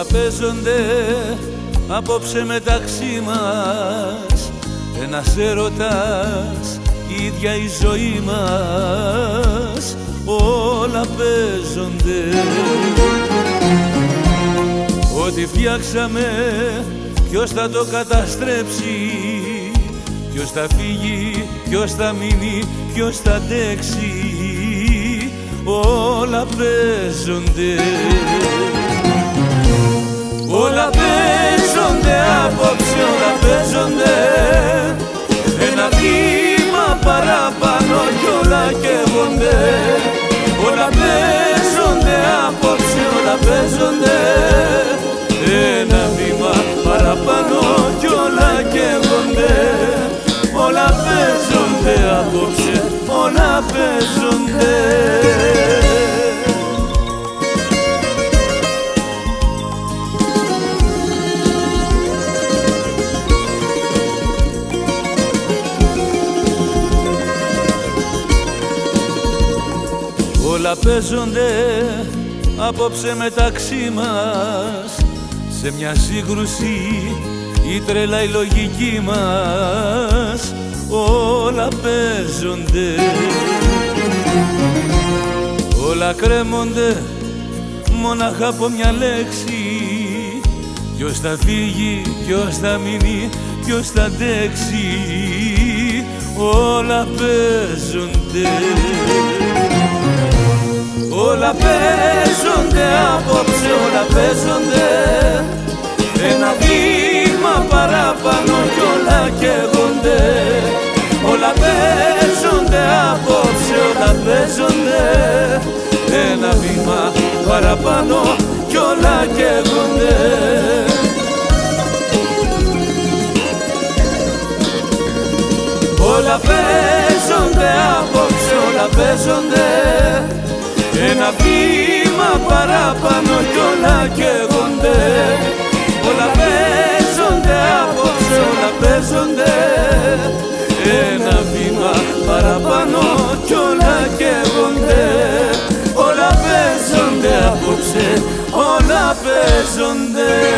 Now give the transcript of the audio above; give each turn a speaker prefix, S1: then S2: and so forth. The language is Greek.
S1: παίζονται απόψε μεταξύ μας, ένας έρωτας, η ίδια η ζωή μας, όλα παίζονται. Ό,τι φτιάξαμε, ποιος θα το καταστρέψει, ποιος θα φύγει, ποιος θα μείνει, ποιος θα αντέξει, όλα παίζονται. Όλα παίζονται απόψε, όλα παίζονται, ένα βήμα παραπάνω κι όλα καίγονται. Όλα παίζονται απόψε, όλα παίζονται, ένα βήμα παραπάνω κι όλα καίγονται. Όλα παίζονται απόψε, όλα παίζονται. Όλα παίζονται απόψε μεταξύ μας, σε μια σύγκρουση η τρέλα η λογική μας, όλα παίζονται. Όλα κρέμονται μόναχα από μια λέξη, ποιος θα φύγει, ποιος θα μείνει, ποιος θα αντέξει, όλα παίζονται. Όλα παίζονται απόψε, όλα παίζονται, ένα βήμα παραπάνω κι όλα καίγονται. Όλα παίζονται απόψε, όλα παίζονται, ένα βήμα παραπάνω κι όλα καίγονται. Όλα παίζονται απόψε, όλα παίζονται, ένα βήμα παραπάνω κι όλα καίγονται. Όλα παίζονται απόψε, όλα παίζονται, ένα βήμα παραπάνω κι όλα καίγονται. Όλα παίζονται απόψε, όλα παίζονται.